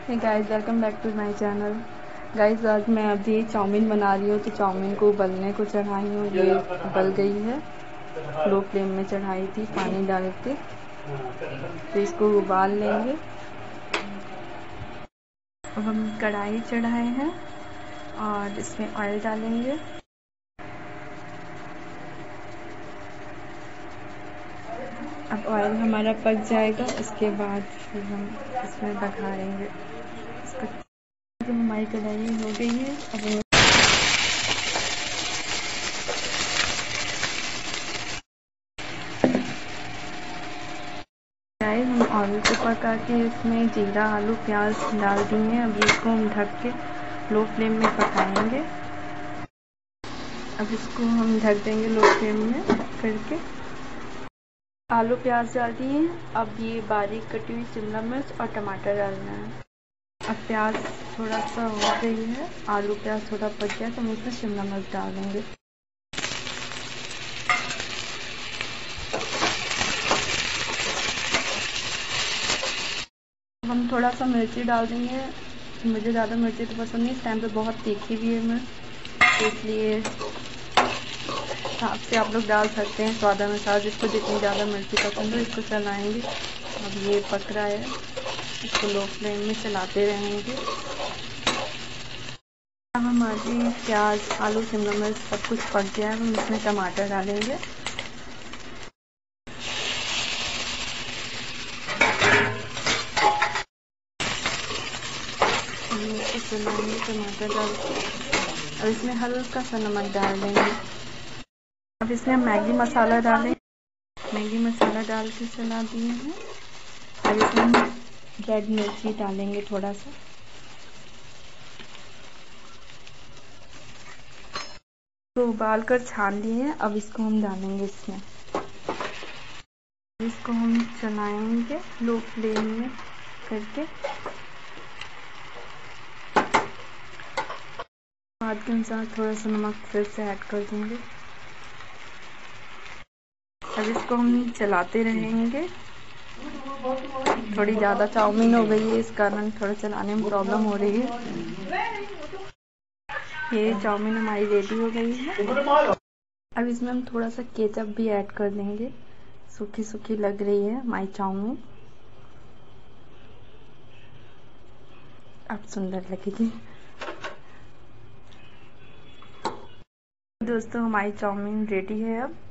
Hey guys, welcome back to my channel. Guys, आज मैं अभी चाउमीन बना रही हूँ। तो चाउमीन को उबलने को चढ़ाई हूँ। ये उबल गई है। लो फ्लेम में चढ़ाई थी पानी डाल के। तो इसको उबाल लेंगे। अब हम कढ़ाई चढ़ाए हैं और इसमें ऑयल डालेंगे। अब ऑयल हमारा पक जाएगा, उसके बाद फिर हम इसमें बघारेंगे इसको। तो हमारी कढ़ाई हो गई है। अब हम ऑयल को पका के इसमें जीरा, आलू, प्याज डाल दिए। अभी इसको हम ढक के लो फ्लेम में पकाएंगे। अब इसको हम ढक देंगे लो फ्लेम में करके। आलू प्याज डाल दिए। अब ये बारीक कटी हुई शिमला मिर्च और टमाटर डालना है। अब प्याज थोड़ा सा हो गई है, आलू प्याज थोड़ा पक गया तो हम इसमें शिमला मिर्च डाल देंगे। हम थोड़ा सा मिर्ची डाल देंगे। मुझे ज़्यादा मिर्ची तो पसंद नहीं, इस टाइम पे बहुत तीखी भी है मिर्च, तो इसलिए हिसाब से आप लोग डाल सकते हैं स्वादानुसार, जिसको जितनी ज़्यादा मिर्ची पसंद हो। इसको चलाएंगे। अब ये पक रहा है, इसको लो फ्लेम में चलाते रहेंगे। अब हमारी प्याज, आलू, शिमला मिर्च सब कुछ पक गया है। हम इसमें टमाटर डालेंगे। हम इसको चलाएंगे टमाटर डाल के। अब इसमें हल्का सा नमक डाल देंगे। अब इसमें हम मैगी मसाला डालें। मैगी मसाला डाल के चला दिए हैं। अब इसमें हम रेड मिर्ची डालेंगे थोड़ा सा। तो उबाल कर छान लिए हैं। अब इसको हम डालेंगे इसमें। इसको हम चलाएंगे लो फ्लेम में करके। स्वाद के अनुसार थोड़ा सा नमक फिर से ऐड कर देंगे। अब इसको हम चलाते रहेंगे। थोड़ी ज़्यादा चाउमीन हो गई है, इस कारण थोड़ा चलाने में प्रॉब्लम हो रही है। ये चाउमीन हमारी रेडी हो गई है। अब इसमें हम थोड़ा सा केचप भी ऐड कर देंगे। सूखी सूखी लग रही है हमारी चाउमीन, अब सुंदर लगेगी। दोस्तों, हमारी चाउमीन रेडी है अब।